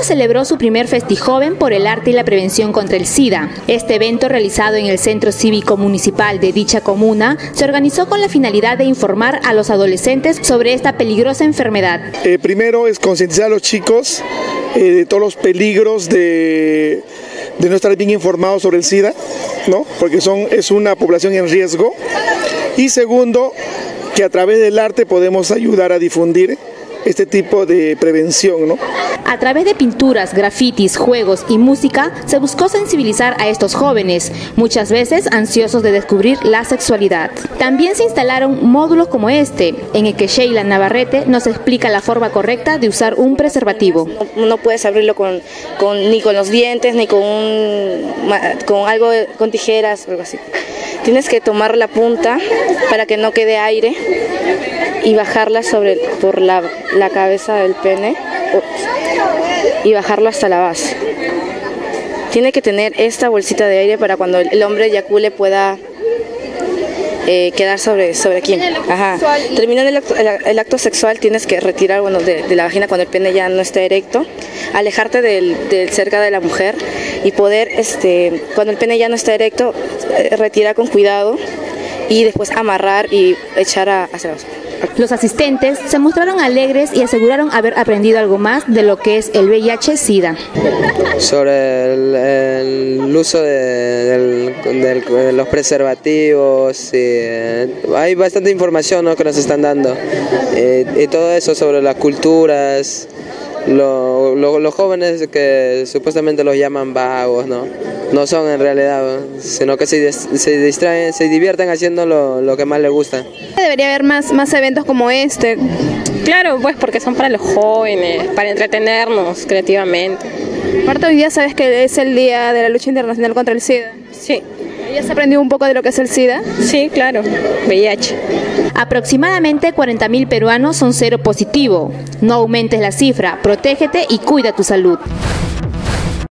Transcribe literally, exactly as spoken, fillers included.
Lima celebró su primer Festijoven por el arte y la prevención contra el SIDA. Este evento, realizado en el Centro Cívico Municipal de dicha comuna, se organizó con la finalidad de informar a los adolescentes sobre esta peligrosa enfermedad. Eh, primero es concientizar a los chicos eh, de todos los peligros de, de no estar bien informados sobre el SIDA, ¿no? Porque son, es una población en riesgo. Y segundo, que a través del arte podemos ayudar a difundir este tipo de prevención, ¿no? A través de pinturas, grafitis, juegos y música se buscó sensibilizar a estos jóvenes, muchas veces ansiosos de descubrir la sexualidad. También se instalaron módulos como este, en el que Sheila Navarrete nos explica la forma correcta de usar un preservativo. No, no puedes abrirlo con, con, ni con los dientes, ni con, un, con algo, con tijeras o algo así. Tienes que tomar la punta para que no quede aire y bajarla sobre, por la, la cabeza del pene y bajarlo hasta la base. Tiene que tener esta bolsita de aire para cuando el hombre eyacule pueda eh, quedar sobre, sobre aquí. Ajá. Terminando el acto, el, el acto sexual, tienes que retirar bueno, de, de la vagina cuando el pene ya no está erecto, alejarte del, del cerca de la mujer y poder, este, cuando el pene ya no está erecto, eh, retirar con cuidado y después amarrar y echar a, hacia abajo. Los asistentes se mostraron alegres y aseguraron haber aprendido algo más de lo que es el V I H SIDA. Sobre el, el uso de, del, del, de los preservativos, y, eh, hay bastante información, ¿no?, que nos están dando, eh, y todo eso sobre las culturas, lo, lo, los jóvenes que supuestamente los llaman vagos, ¿no? No son en realidad, sino que se, se distraen, se divierten haciendo lo, lo que más les gusta. Debería haber más, más eventos como este. Claro, pues porque son para los jóvenes, para entretenernos creativamente. Aparte, hoy día sabes que es el Día de la Lucha Internacional contra el SIDA. Sí. ¿Ya se aprendió un poco de lo que es el SIDA? Sí, claro, V I H. Aproximadamente cuarenta mil peruanos son cero positivo. No aumentes la cifra, protégete y cuida tu salud.